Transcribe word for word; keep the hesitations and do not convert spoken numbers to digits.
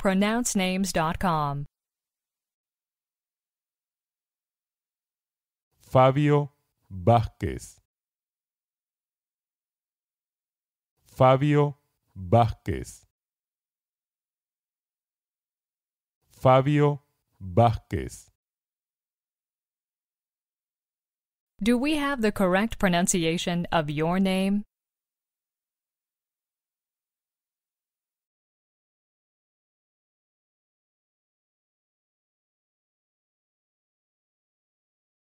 pronounce names dot com. Fabio Vázquez. Fabio Vázquez. Fabio Vázquez. Do we have the correct pronunciation of your name?